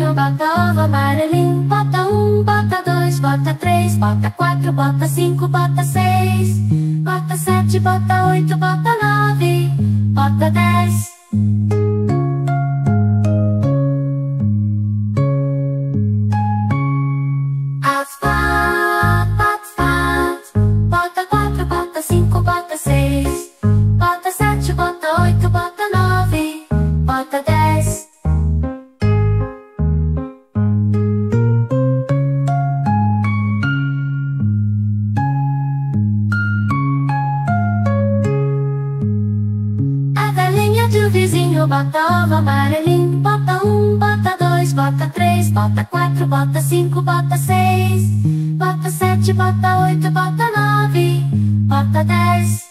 vizinho bota ovo amarelinho. Bota um, bota dois, bota três, bota quatro, bota cinco, bota seis, bota sete, bota oito, bota nove, bota 10. Bota quatro, bota cinco, bota seis, bota sete, bota oito, bota nove, bota 10. A galinha do vizinho bota ovo amarelinho. Bota um, bota dois, bota três, bota quatro, bota cinco, bota seis, bota sete, bota oito, bota nove, bota 10.